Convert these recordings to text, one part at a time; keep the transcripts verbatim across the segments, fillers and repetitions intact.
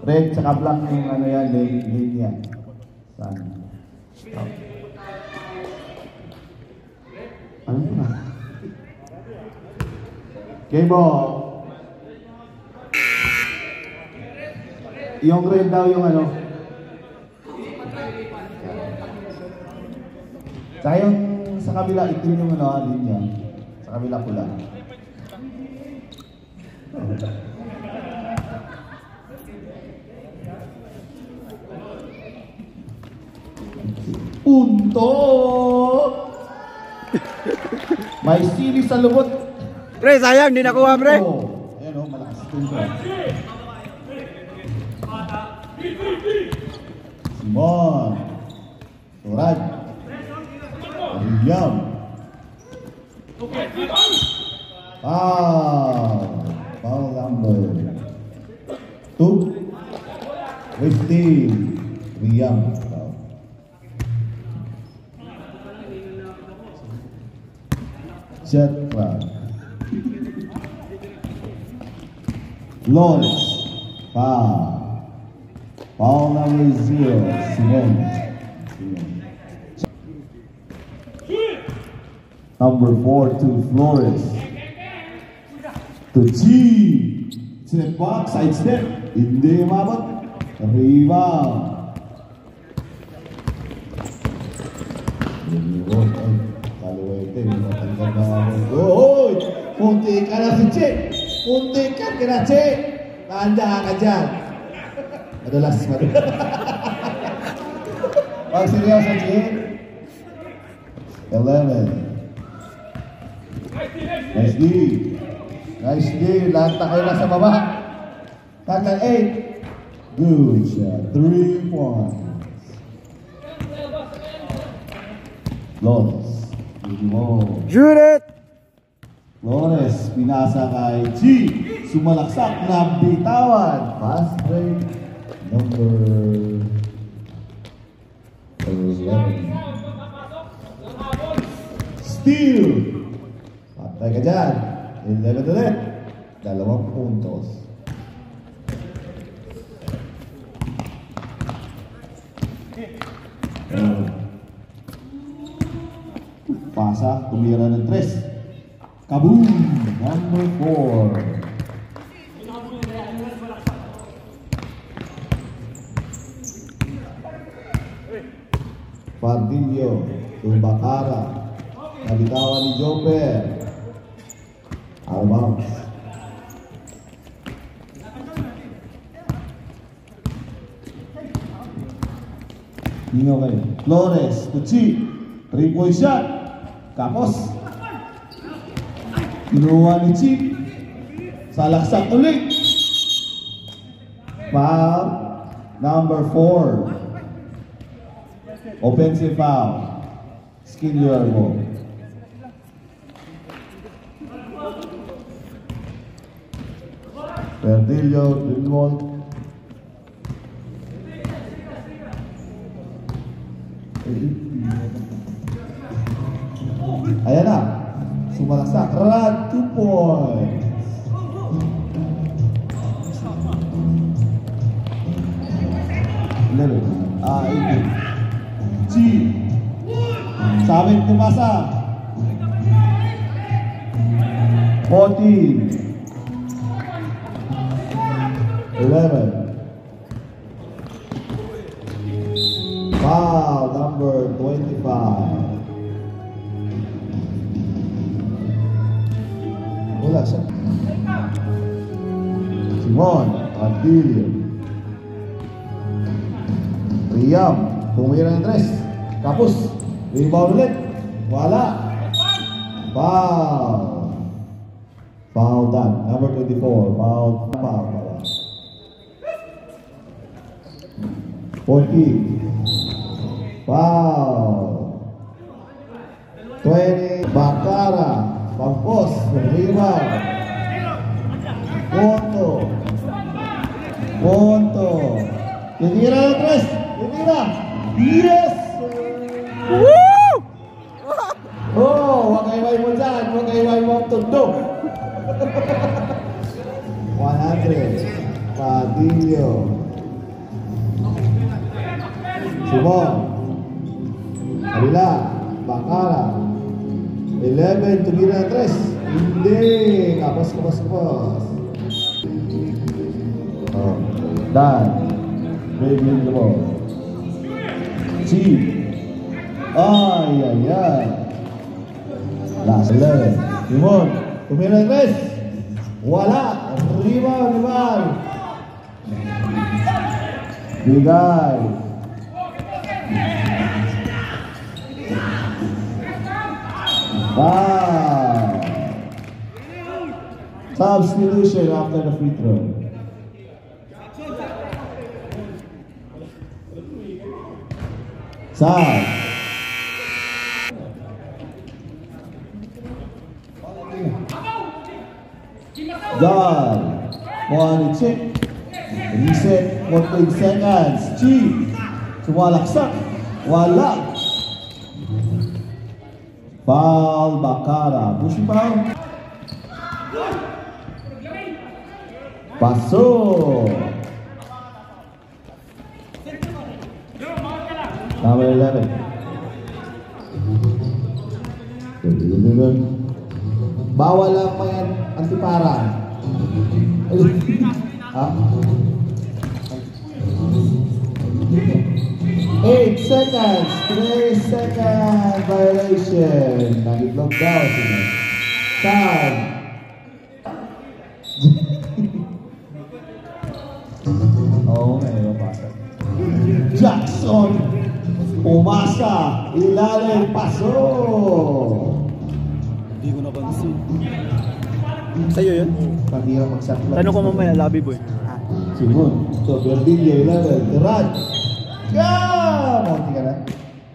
Red tsaka black yung ano yan, linya. Saan? Oh. Ano na? Game ball. Yung red daw yung ano. Tsaka yung sa kabila, itim yung ano, linya. Sa kabila pula. Punto! May sili sa lubot. Pre, sayang, di nakuha, pre. Oh, ayan o, malakas punto. Simon. Surad. William. Foul. Foul number two. Fifteen. William. Jet clock. Lawrence. Foul. Foul number zero. Simon. Number four to Flores. To G. Step back, side step. Hindi umabot. Rebound. Kaluwete. Matanggal na ako. Oy! Punti ka na si Che. Punti ka kina Che. Tanda ka dyan. Madulas. Madulas. Pag seryoso, Che. eleven. Nice D. Nice D. Lahat na kayo nasa baba. Tagal eight. Good shot. Three points. Flores. Shoot it! Flores. Pinasa kay G. Sumalaksak na bitawan. Fast break. Number eleven. Steal. Patay ka dyan. eleven ulit. Dalawang puntos. Uh, pasa. Tumira ng tres. Kaboom. Number four. Pardillo. Tumbakara. Nabitawan ni Joper. Out of bounds. Nino kayo. Flores, Tucci. Three point shot. Kapos. Kinuha ni Chip. Salaksak ulit. Foul. Number four. Offensive foul. Skin your ball. Perdillo, Greenwald. Ayan na. Sumalaksak. Rad, two points. eleven. Ah, eighteen. G. Sabit pumasa. fourteen. eleven. Foul number twenty-five. Wala siya. Simon, Antilio. Riam, pumira ng tres. Kapus, rebound ulit. Wala. Foul. Foul done. Number twenty-four. Foul. Foul. forty. Foul. twenty. Bakara. Pampos. Rebound. Punto. Punto. Titira ng tres. Titira. Yes! Woo! Oh, wag kayo mo dyan. Wag kayo mo tundong. one hundred. Padillo. Limon. Kabila. Bakara. eleven. Tumira na tres. Hindi. Kapos, kapos, kapos. Oh. Dan. Bring the ball. Chi. Ay, ay, ay. Last eleven. Limon. Tumira na tres. Wala. Rebound, rebound. Bigay. Wow. Substitution after the free throw. Sub. Done. One check. Reset. fourteen seconds. G. Sumalaksak. Wala. Foul Bakara. Pushing foul. Paso. Number eleven. Bawal lang may antipara. Ha? eight seconds. three second violation. Nag-block daw sila. Time. Oo, may mapasa. Jackson. Umasa. Ilalim. Paso. Hindi ko napansin. Sa'yo yun? Paghirap mag-shot lang. Tanong ko mamaya, lobby boy. Sigun. So, Verdillo, eleven. Turan. Yeah! Monty ka na.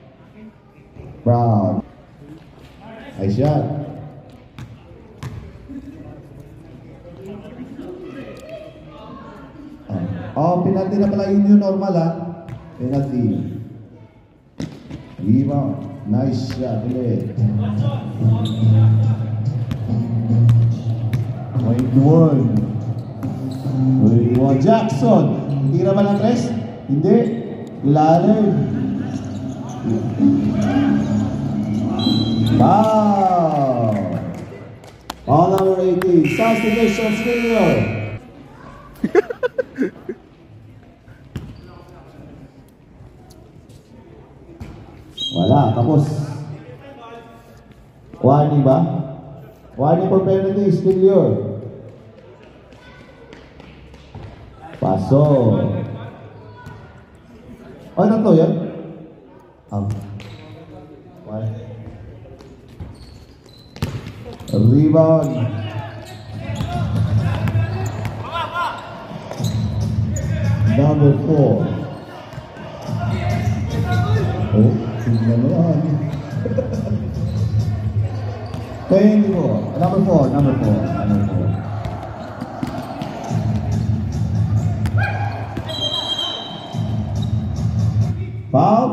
Brown. Nice shot. Oh, penalty na pala yun yung normal ha. Penalty. Rebound. Nice shot ulit. twenty-one. twenty-one. Jackson. Tira ba ng tres? Hindi. Ilalim. Wow. All number eighteen. Substitution Senior. Wala, tapos. Warning ba? Warning for penalty, Senior. Paso. Ano to yan? Um. One. Rebound. Number four. Oh, tingnan mo lang. twenty-four. Number four. Number four. Number four. Foul?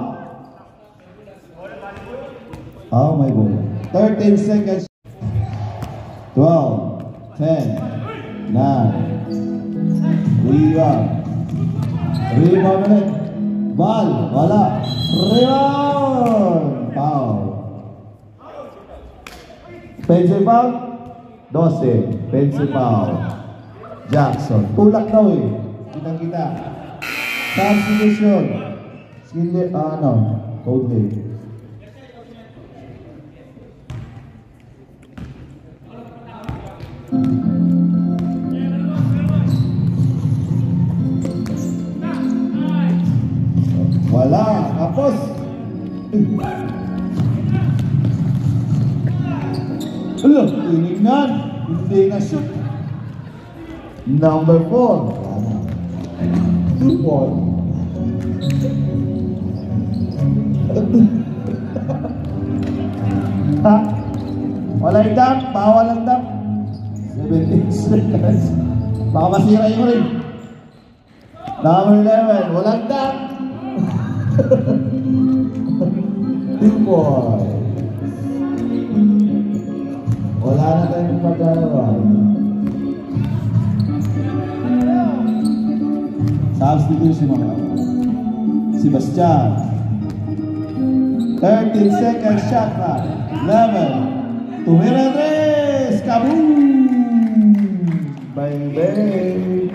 Oh my God. thirteen seconds. twelve, ten, nine. Rebound. Rebound ulit. Ball. Wala. Rebound. Foul. Pencil foul? twelve. Pencil foul. Jackson. Tulak daw eh. Kitang-kita. Substitution. Skill, ah, ano, code name. Wala, tapos. Ano, tinignan, hindi na shoot. Number four. Two point. Ha? Wala yung dunk, bawal ang dunk. seventeen seconds. Baka masira yung ring. Number eleven, walang dunk. Two points. Wala na tayong pagkarawa. Substitution mga. Sebastian. thirteen seconds shot clock. eleven. Tumira tres. Kaboom! Baby.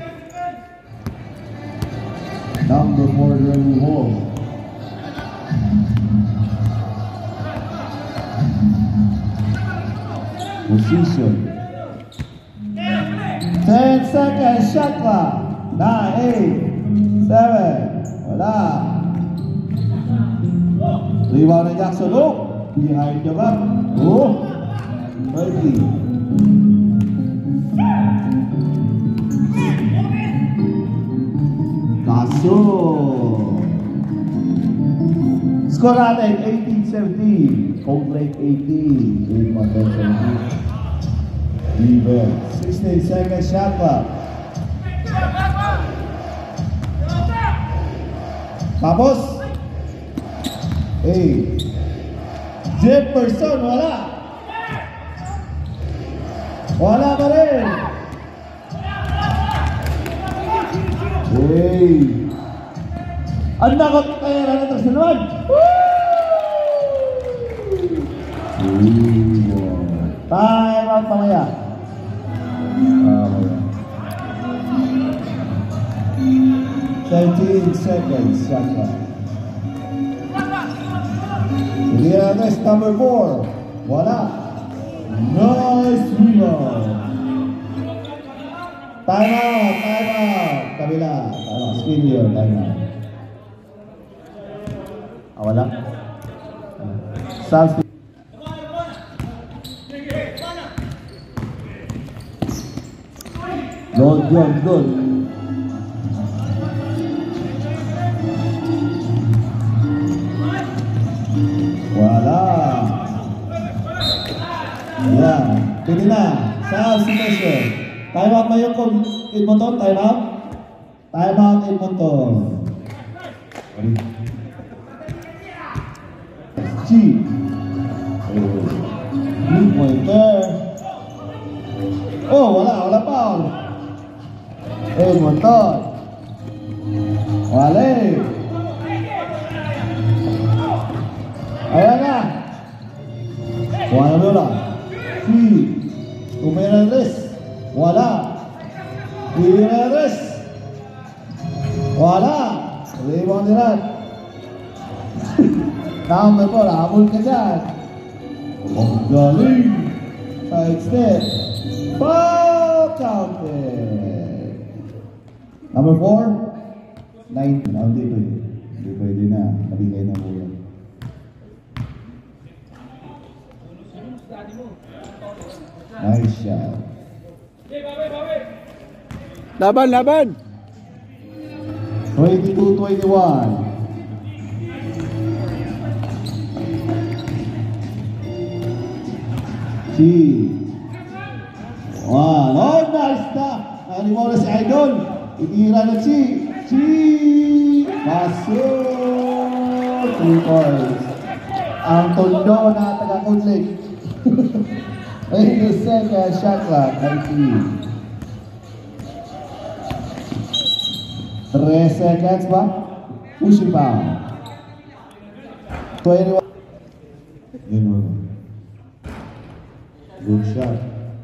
Number four running home. Position. ten seconds shot clock. nine, eight, seven. Wala. Rebound ni Jackson. Oh, behind the back. Oh, thirty. Kaso. Score natin eighteen seventeen. Cold Lake eighteen. Big Mountain seventeen. Even. sixteen seconds shot clock. Tapos. eight. Jefferson, wala. Wala pa rin. Hey. Ang nakot kaya na ito sa naman. Time out pamaya. Pamaya. seventeen seconds. Shaka. Ilianes number four. Wala. Nice rebound. Time out. Time out. Kabila. Time out. Spin here. Time out. Ah, wala. South. Good, good, good. Wala. Yan. Pili na. South situation. Time out na yung Edmonton. Time out. Time out Edmonton. G. Three pointer. Oh, wala. Wala foul. Edmonton. Wale. Ayan na. Wala nila. Three. Tumeres. Wala. Tumeres. Wala. Rebound nila. Number four. Habol ka dyan. Ang galing. Side step. Foul counted. Number four. Nine. Now dito. Hindi pwede na. Kabigay na mula. Nice shot. Laban, laban. twenty-two twenty-one. G. One. Oh, nice na. Nanimaw na si Idol. Itira na G. G. Pasok. Three points. Ang tondo na taga-Kudlik. eighty seconds shot clock. nineteen. three seconds ba? Pushing foul. twenty-one. Good shot.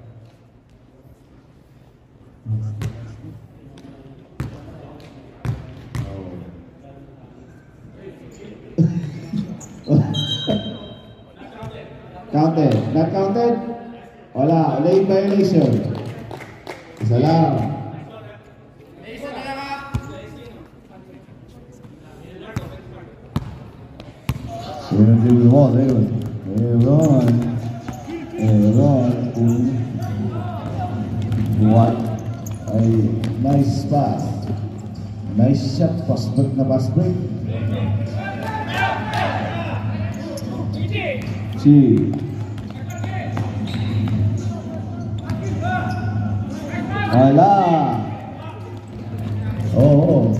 Counted. Not counted? Wala. Late violation. Isa lang. Aaron with the ball. Aaron. Aaron. Aaron. What a nice pass. Nice shot. Pass break na pass break. G. Wala. Oo.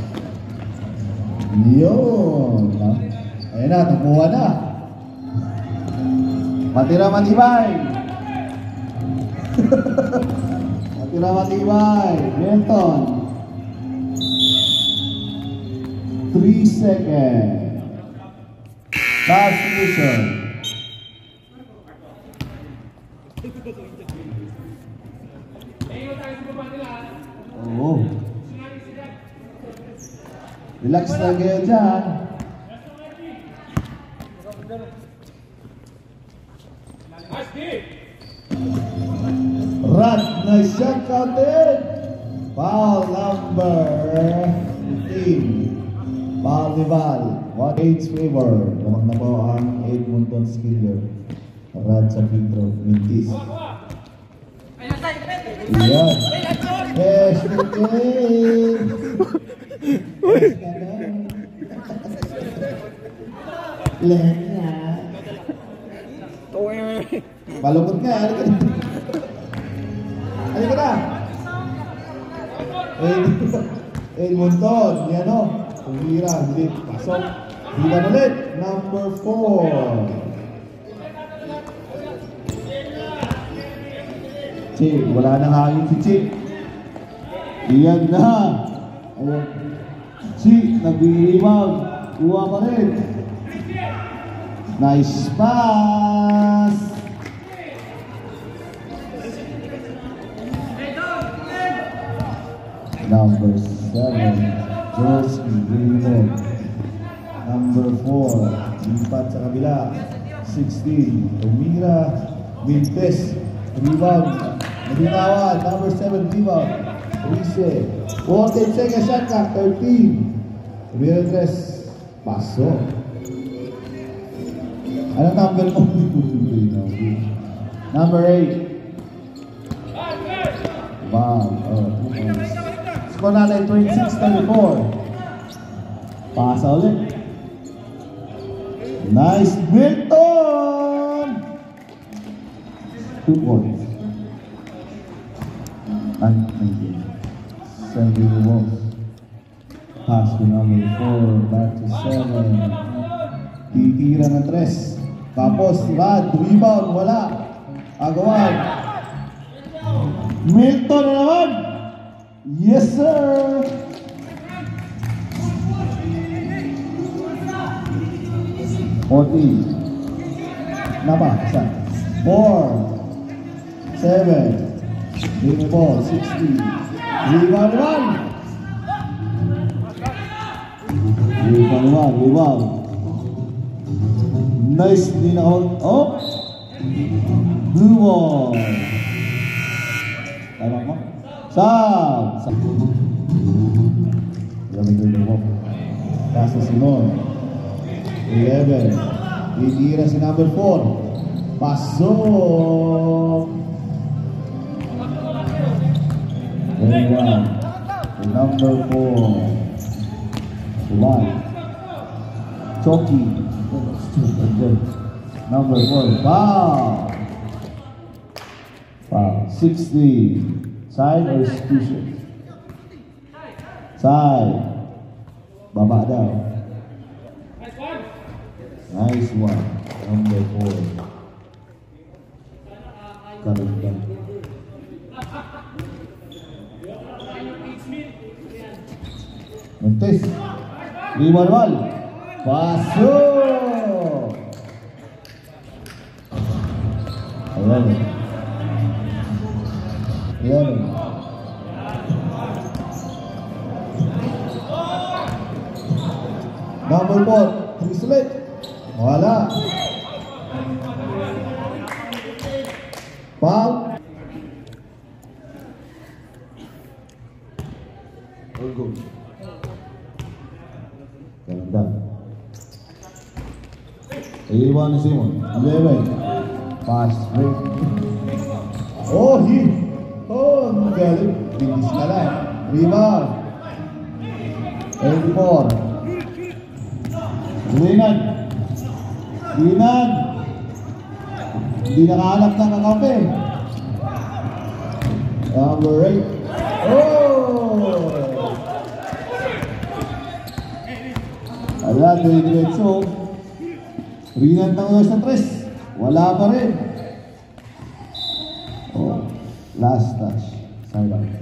Yun. Ayan na, nakuha na. Matira matibay. Matira matibay. Benton. Three seconds. Last position. Oh. Relax lang kayo dyan. Run, nice shot counted. Foul number fifteen. Foul ni Val. one eight favor. Lamang na po ang Edmonton Skiller. Run sa free throw. Mintis. Ayan. Yes, okay. Lena. Malungkot nga. Halika na. Halika na. Edmonton. Yan o. Pumira. Hindi. Pasok. Bilan ulit. Number four. Chik. Wala nang hangin si Chik. Iyan na. Ayan. Chik. Nag-iibang. Kuha pa rin. Nice pass. Number seven, Jersey Greenwood. Number four, lipat sa kabila. sixteen, Tumira Mintes. Rebound, Nabinawan. Number seven, rebound. Rise. fourteen seconds shot clock. thirteen. Tumira tres. Paso. Anong number mo? Number eight. Wow. Oh, score natin twenty-six thirty-four. Pasa ulit. Nice Milton! Two points. nineteen. Sending the Wolves. Pass to number four. Back to seven. Titira na tres. Tapos, Rad, rebound, wala. Agawan. Milton na naman. Yes, sir. fourteen. Napa, isa. four. seven. Game ball, sixty. Rebound, one. Rebound, one. Rebound. Nice, di na ako. Oh! Blue ball. Tama mo? Sab! Sab! Lamig yung mo. Pasa si Mon. eleven. Itira si number four. Pasok! twenty-one. Si number four. one. Choki. Number four. Foul! Foul. sixty. Side or exclusion? Side. Baba daw. Nice one. Number four. Kalundan. Montes. Lima naman. Pasok! Ayan. Ayan. Number four. Three ulit. Wala. Foul. All good. Ganda. Iwan si Simon. eleven. Pass break. Oh, hit. Oh, galing. Bilis ka lang. Rebound. eighty-four. Linan. Linan. Hindi nakahanap ng kakampi. Number eight. Oh! Ala, diretso. Linan ng ulas na tres. Wala pa rin. Oh, last touch. Side out.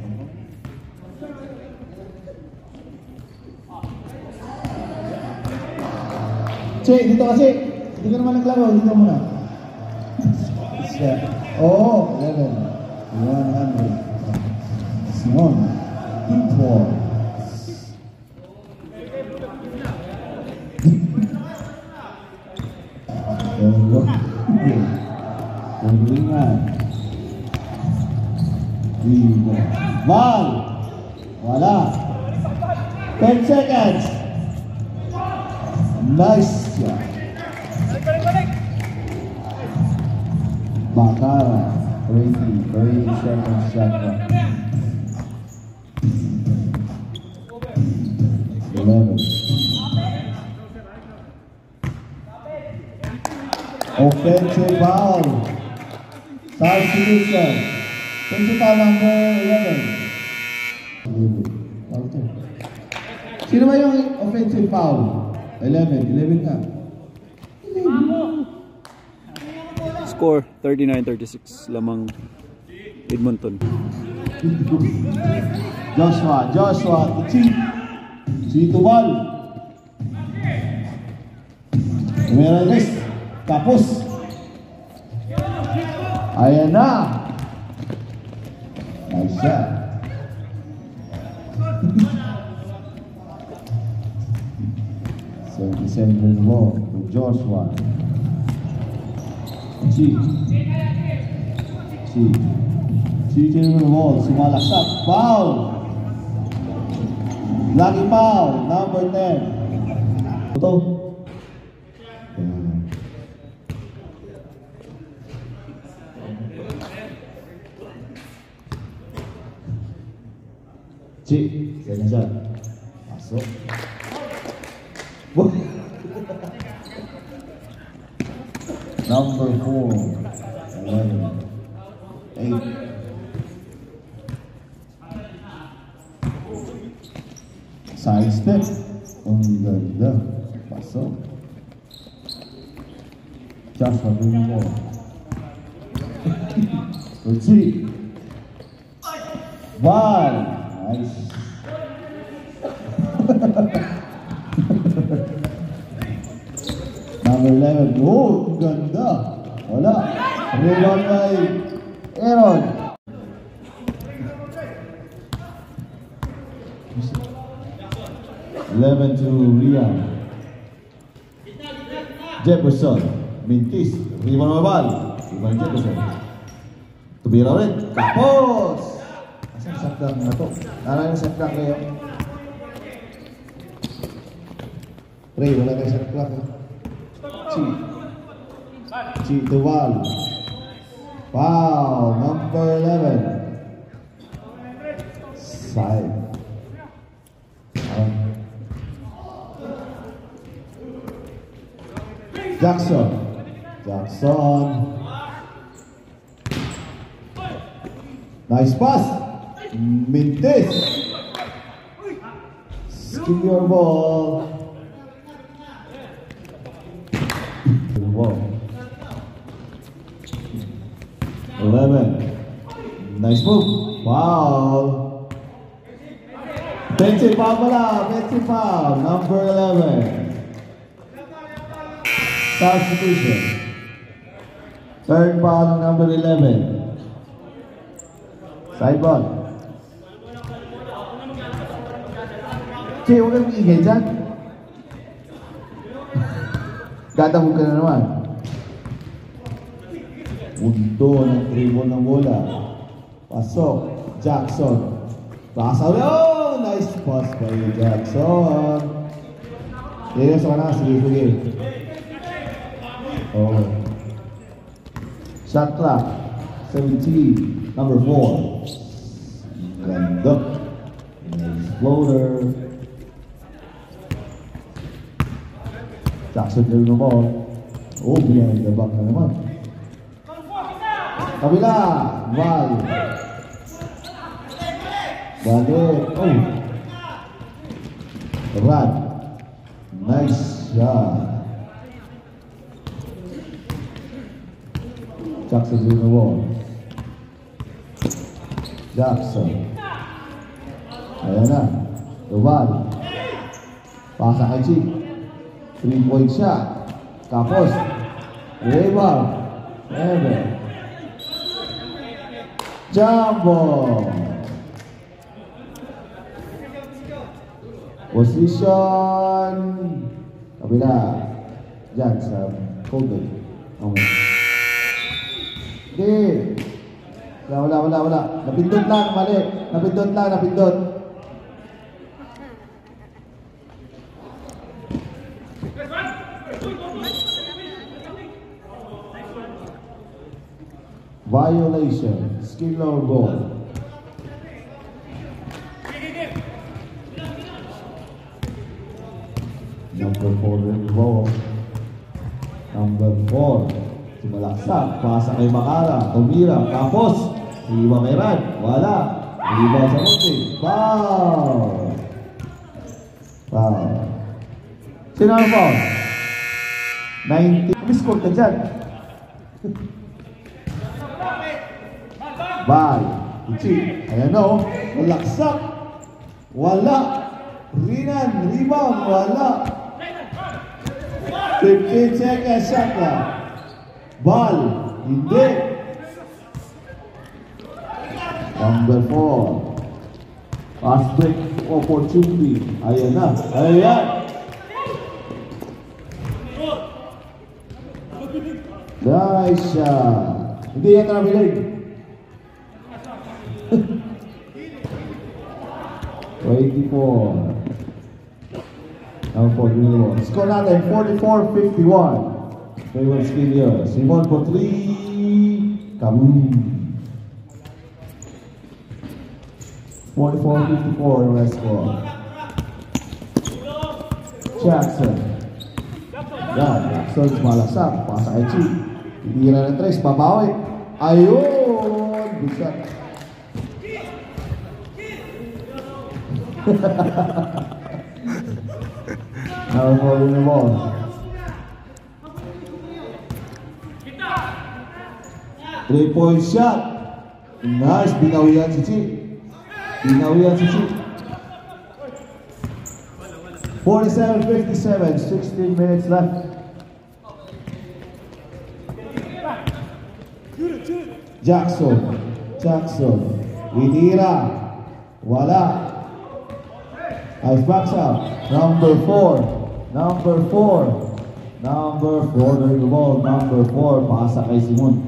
Che, dito kasi. Hindi ka naman naglaro, dito muna. Oh, eleven. one hundred. Simon. Two points. There we go. Pemberingan. Lima. Val. Wala. ten seconds. Nice shot. Bakara. thirty. thirty seconds shot. eleven. Offensive foul. Substitution. Offensive number eleven. Sino ba yung offensive foul? eleven. eleven ka. Score thirty-nine thirty-six lamang Edmonton. Joshua, Joshua, to Chi. Chi to Val. Mereles, tapos. Ayan na. Nice shot. seventy-seven the ball to Joshua. Chi. Chi. Chi the ball. Sumalaksak. Foul. Lucky foul. Number ten. Ito. Chi. Ganyan. Pasok. Number four, eleven, eight. Side step. Ang ganda. Pasok. Joshua doing more. Uchi. One. Nice. Number eleven. Oh, ganda. Wala. Rebound by Aaron. eleven to Rian. Jefferson. Mintis. Rebound by Val. Rebound Jefferson. Tubira ulit. Tapos. Asang sakdang na to? Nara yung sakdang kayo? Ray, wala kayo sakdang. Chi. Chi to Val. Wow, number eleven. Side. Um, Jackson. Jackson. Nice pass. Mintis. Skin your ball. Wow. eleven. Nice move. Wow. Offensive foul pala. Offensive foul. Number eleven. Substitution. Third foul ng number eleven. Side ball. Che, huwag kang maingay dyan. Gatabog ka na naman. Mundo ng dribble ng bola. Pasok. Jackson. Pasa ulit. Oh! Nice pass by Jackson. Sige, sa kanan. Sige, sige. Oh. Shot clock. seventeen. Number four. Ganda. Nice floater. Jackson din ng ball. Oh, behind the back na naman. Kabila. Val. Balik. Oh. Rad. Nice shot. Jackson din ng ball. Jackson. Ayan na. Val. Pasa kay Chick. Three-point shot. Kapos. Rebound. Ever. Jumbo. Position. Kabila. Diyan sa Colby. Okay. Hindi. Wala, wala, wala, wala. Napindot lang, mali. Napindot lang, napindot. Violation. Skill or ball. Number four rin ball. Number four. Sumalaksak. Pasa kay Makara. Tumira. Tapos. Iwa kay Rad. Wala. Iba sa Monte. Foul. Foul. Sino ang foul? ninety. Miss-score ka dyan. Bal. Uchi. Ayan o. Malaksak. Wala. Rinan. Rebound. Wala. fifteen seconds shot na. Bal. Hindi. Number four. Fast break opportunity. Ayan na. Ayan. Nice shot. Hindi yan nabilig. twenty-four. Now for you. Score natin forty-four fifty-one. Favorite skill here. Simon for three. Kaboom. forty-four fifty-four yung last score. Jackson. Yan. Jackson malaksak. Pasa kay Chi. Titira ng tres. Babawi. Ayun. Good shot. Now for the ball. Three point shot. Nice. Binawian si Chi. Binawian si Chi. forty-seven fifty-seven. sixteen minutes left. Jackson. Jackson. Itira. Wala. Nice backs up. Number four. Number four. Number four. There you go. Number four. Pasa kay Simon.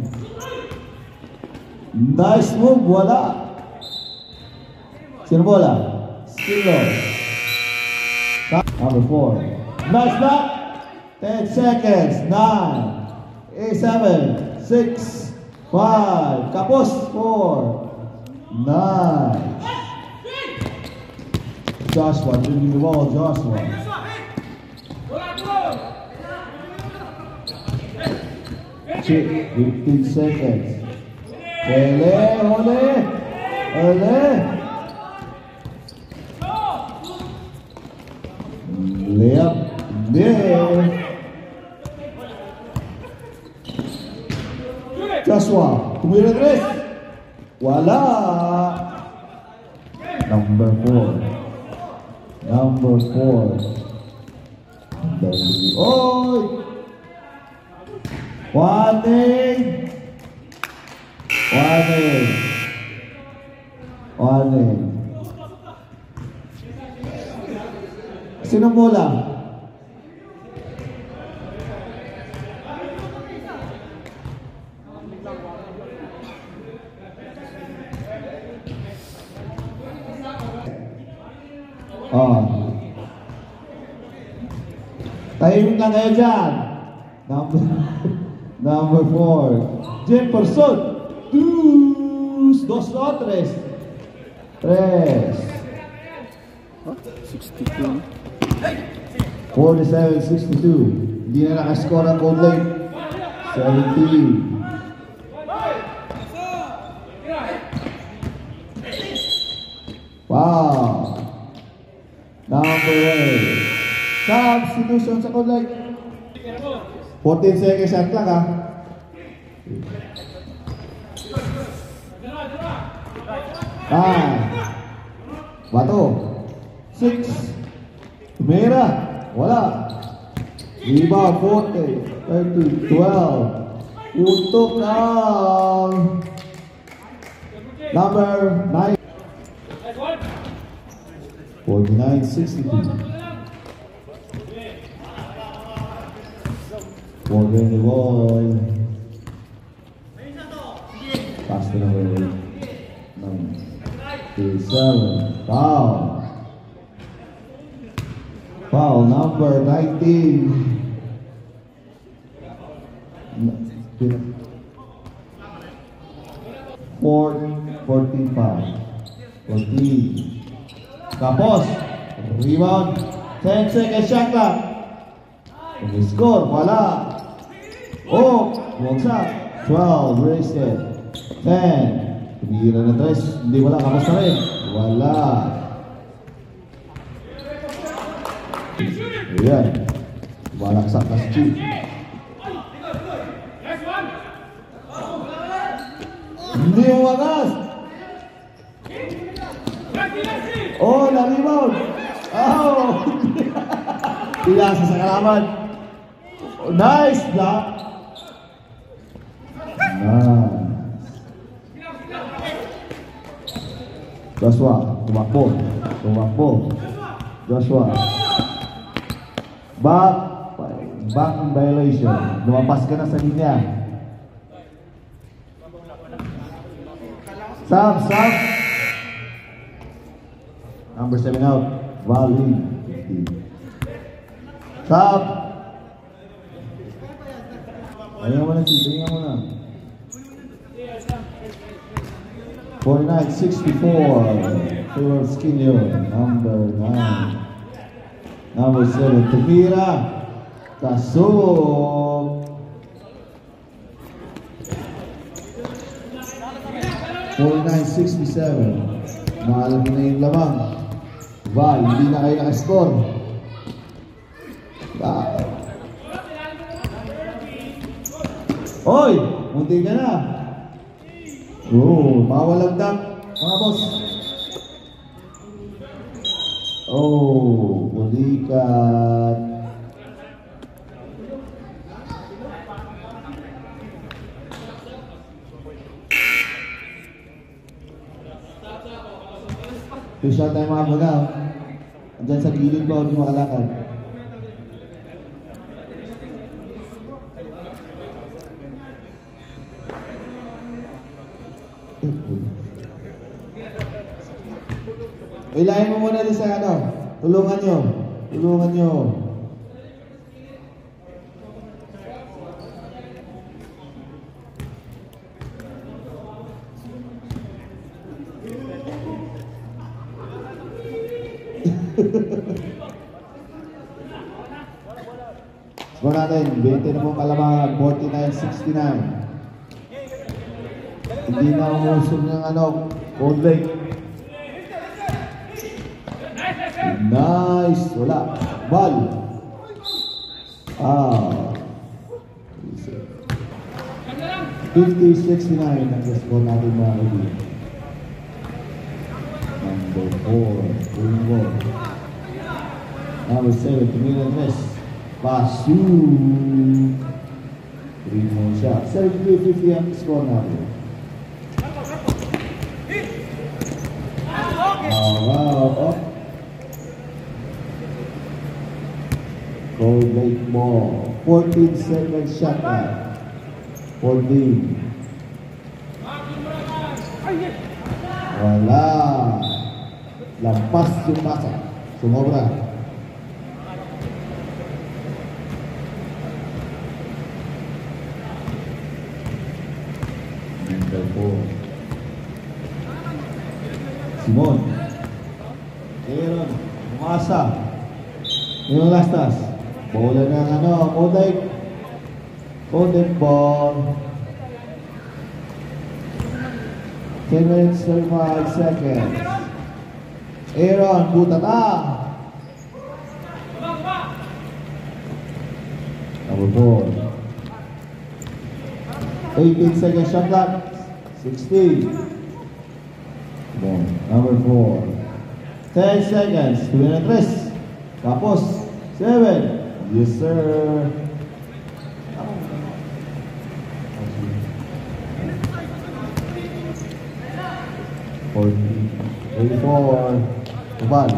Nice move. Wala. Sino bola? Skiller. Number four. Nice back. ten seconds. nine. eight, seven. six. five. Kapos. four. Nice. Joshua, dribbling the ball, Joshua. fifteen seconds. Ole, ole, ole. Layup, there. Joshua, tumira tres. Wala. Number four. Number four. Oh! Warning! Warning! Warning! Sino mula? Oh. Tahimik lang kayo dyan. Number, number four. Jefferson. Dos, dos o tres. Tres. sixty-two. forty-seven sixty-two. Hindi na nakascore ang Cold Lake. seventeen. Wow. Number eight. Substitution sa Cold Lake. fourteen seconds shot lang ha. Nine. Bato. Six. Tumira. Wala. Rebound, forty, thirty, twelve. Untuk ang number nine. forty-nine sixty-two. Forward the ball. Pass to number ninety-seven. Foul. Foul number nineteen. Four, forty-five. fourteen. Tapos, rebound. ten seconds shot clock. Score, wala. Oh, bumagsak. twelve, wasted. ten. Tumira na tres. Hindi wala, kamusta rin. Wala. Ayan. Balaksak na si Chief. Hindi umagas. Oh, na-rebound. Oh. Pinasa sa kalaban. Oh, nice block. Nice. Joshua, tumakbo. Tumakbo. Joshua. Back. Back violation. Lumampas ka na sa linya. Stop, stop. Number seven out. Valley. Stop. Ayaw mo na, Chief. Ayaw mo na. forty-nine sixty-four. Taylor Skinner. Number nine. Number seven. Tumira. Kasog. forty-nine sixty-seven. Mahal na yung lamang. Val, hindi na kayo nakascore. Wow. Oy! Munti ka na. Oh, mawalang dak. Mga boss. Oh, bulikat. Two-shot tayo mga baga. Andyan sa gilid ko, hindi makalakad. Ilahin mo muna din sa ano. Tulungan nyo. Tulungan nyo. Score natin, twenty na mong kalamangan, forty-nine sixty-nine. Hindi na umusog ng ano, Cold Lake. Nice, wala. Ball. Ah. fifty sixty-nine ang score natin mga kaibigan. Number four, three more. Number seven, Tumira Tres. Pasu. Three more shot. seventy-two fifty ang score natin. Oh, wow. Oh. Cold Lake ball. fourteen seconds shot clock. fourteen. Wala. Lampas yung masa. Sumobra. Number four. Simon. Aaron. Umasa. Yung lastas. Bola ng ano. Kodak. Kodak ball. ten minutes, thirty-five seconds. Aaron, butata. Number four. eighteen seconds shot clock. sixteen. Number four. ten seconds. Tumira Tres. Tapos. seven. Yes, sir. Forty. Eighty-four. Bal.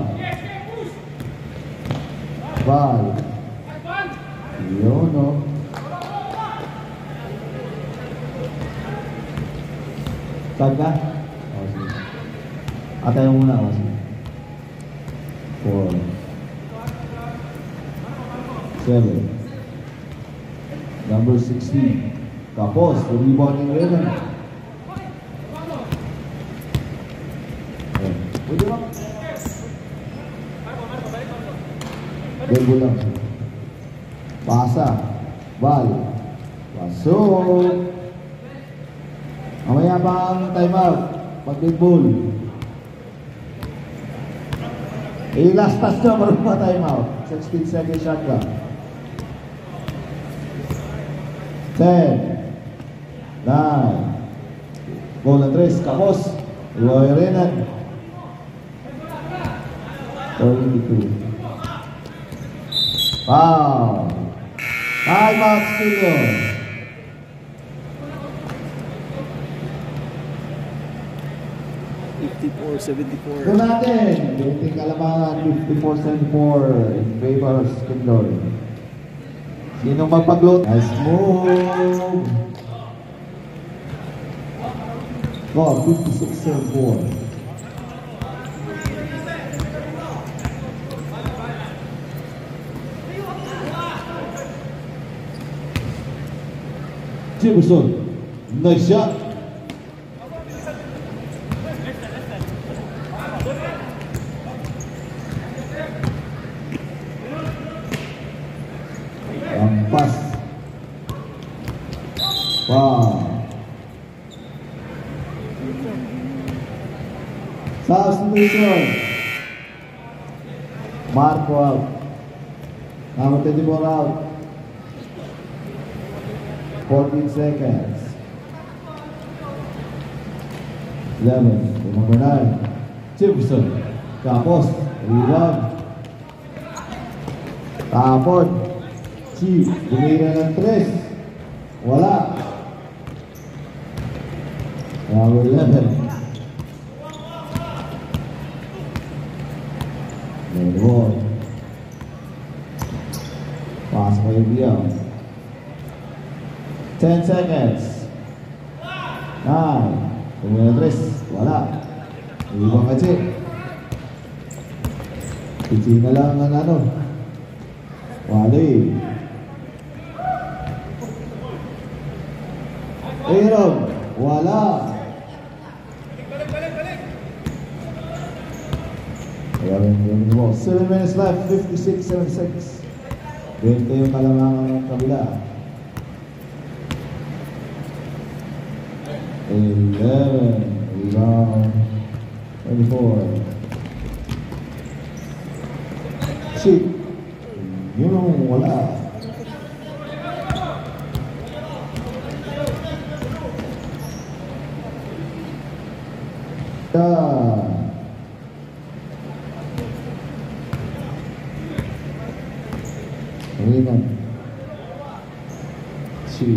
Bal. Yun, no? Saan ka? Oh, sige. Atay mo muna. Oh, sige. Four. Seven. Number sixteen. Tapos, the rebounding rin. Pwede ba? Debo lang. Pasa. Bal. Pasok. Mamaya pa ang timeout. Pag-big ball. Eh, last touch na para pa timeout. sixteen second shot ka. ten. nine. Goal na tres. Kapos. Iwoy Renan. thirty-two. Wow. Timeout studio. fifty-four seventy-four. Ito natin. Dating kalamangan fifty-four seventy-four in favor of Skindor. Sinong magpag-load? Nice move. Score fifty-six seventy-four. Jefferson, nice shot. Ang pass. Wow. Substitution. Marco out. Number twenty-four out. fourteen seconds. eleven. Number nine. Jefferson. Tapos. Rebound. Tapon. Chi. Dumira ng tres. Wala. Number eleven. Lord. Pass kay Biang. ten seconds. nine. Tumula tres. Wala. Ibang kasi. Pichi na lang ang ano. Wali. Aaron. Wala. seven minutes left. fifty-six seventy-six. twenty yung kalamangan ng kabila. eleven. Rebound. twenty-four. Shoot. Yun ang wala. Yeah. Rebound. Shoot.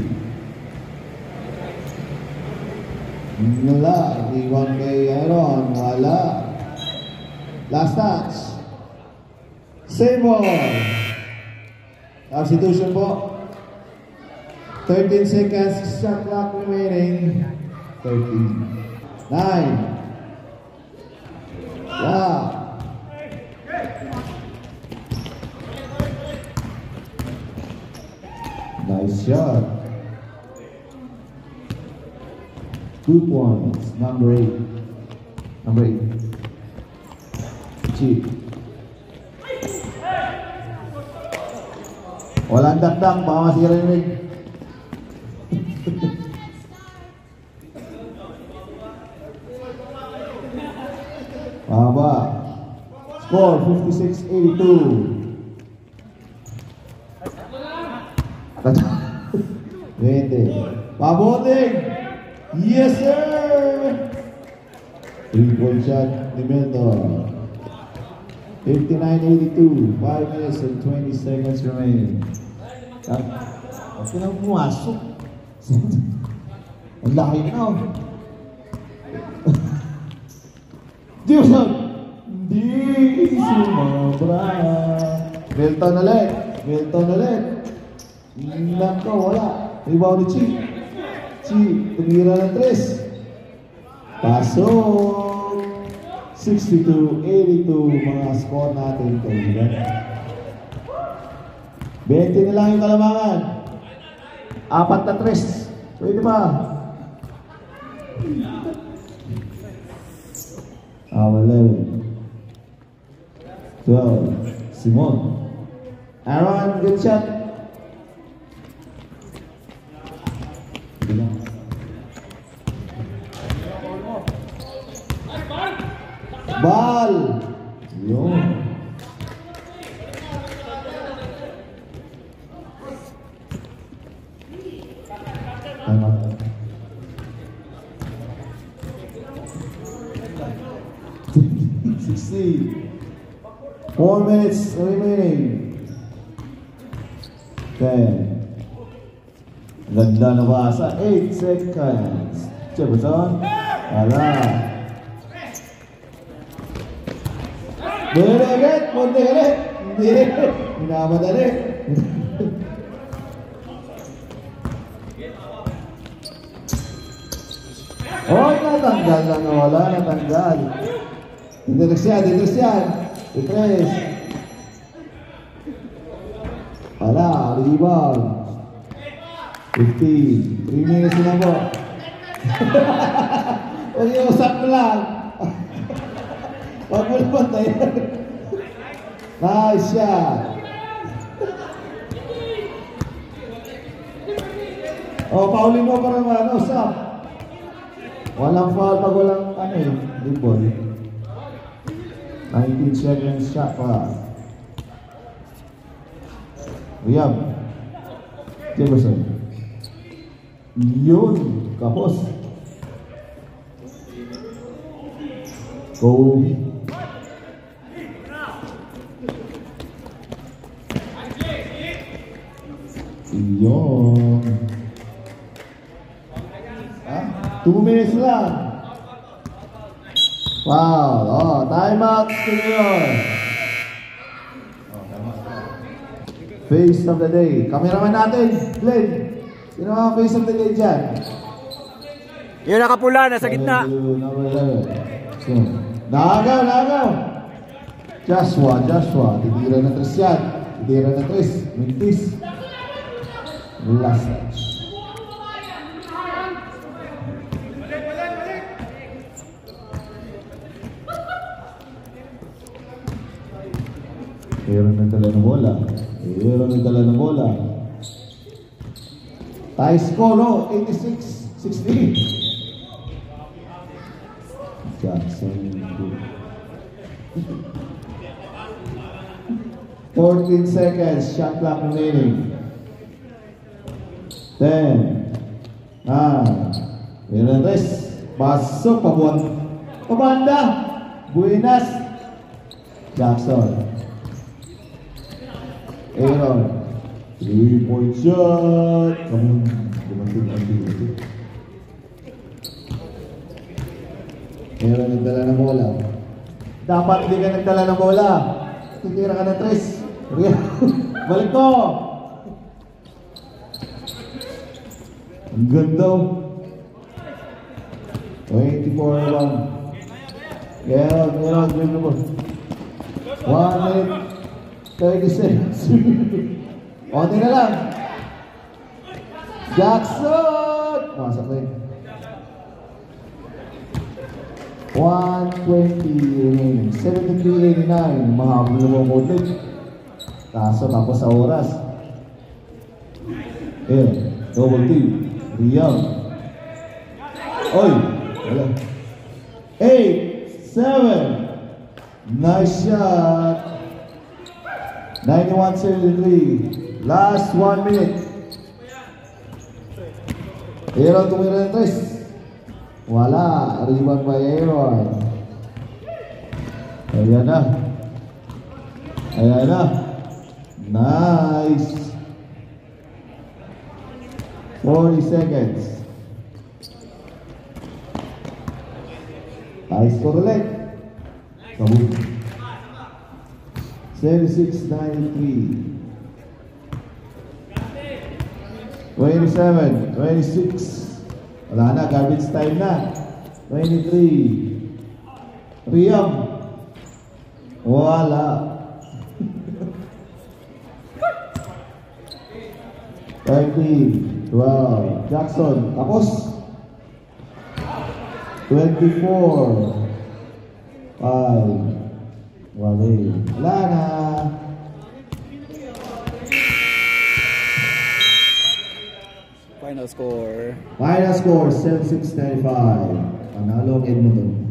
Wala. Iwan kay Aaron. Wala. Last touch. Save ball. Substitution po. thirteen seconds. Shot clock remaining. thirteen. nine. Yeah. Nice shot. Two points. Number eight. Number eight. Chief. Walang dakdak. Baka masirinig. Mahaba. Score fifty-six eighty-two. twenty. Paboting. Yes, sir. Three-point shot ni Mendo. fifty-nine eighty-two. five minutes and twenty seconds remaining. Ah, okay na pumasok. Ang laki na. Di ba sabi? Hindi sumabra. Milton ulit. Milton ulit. Nako, wala. Rebound ni Chi. Chi, tumira ng tres. Pasok. sixty-two eighty-two mga score natin kaibigan. twenty na lang yung kalamangan. Apat na tres. Pwede ba? Our eleven. twelve. Simon. Aaron, good shot. Ball. Yun. Tama. sixty. Four minutes remaining. Ten. Ganda na ba sa eight seconds. Jefferson. Wala. Bere agad. Punti agad. Hindi. Minamadali. Oh, natanggal lang na wala. Natanggal. Dito siya. Dito siya. Itres. Wala. Rebound. fifteen. three minutes na po. Huwag yung usap lang. Huwag mo naman tayo. Nice shot. O, paulin mo para ano, usap. Walang foul pag walang ano eh, rebound. nineteen seconds shot pa. Riyam. Jefferson. Yun, kapos. Go. Yun. Ah, two minutes lang. Wow. Oh, time out, senior. Face of the day. Cameraman natin, Glenn. Sino ang face of the day dyan? Yung nakapula, nasa gitna. So, nagaw, nagaw. Joshua, Joshua. Titira na tres yan. Titira na tres. Mintis. Last touch. Meron nagdala ng bola. Meron nagdala ng bola. Tie score, no? eighty-six sixty. Jackson. fourteen seconds. Shot clock remaining. ten. nine. Meron rest. Pasok. Pabuan. Pabanda. Buenas. Jackson. Aaron. Three-point shot. Kamu dumating-dumating. Aaron nagdala ng bola. Dapat hindi ka nagdala ng bola. Titira ka na tres. Balik ko. Ang ganda. twenty-four na lang. Aaron, Aaron, Aaron mo. one minute. thirty seconds. Onti na lang. Jackson! Masak na yun. one twenty remaining. seventy-three eighty-nine. Mahabol na mga kodlit. Kaso tapos sa oras. Ayan. Double team. Riyam. Oy! Wala. eight. seven. Nice shot. ninety-one seventy-three. Last one minute. Aaron tumira ng tres. Wala. Rebound by Aaron. Ayan na. Ayan na. Nice. forty seconds. High score ulit. Kabuk. seventy-six ninety-three. twenty-seven, twenty-six. Wala na, garbage time na. twenty-three. Riyam. Wala. thirteen, twelve. Jackson, tapos. twenty-four. five. Wale. Wala na. Final score. Final score, seventy-six ninety-five. Panalo ang Edmonton.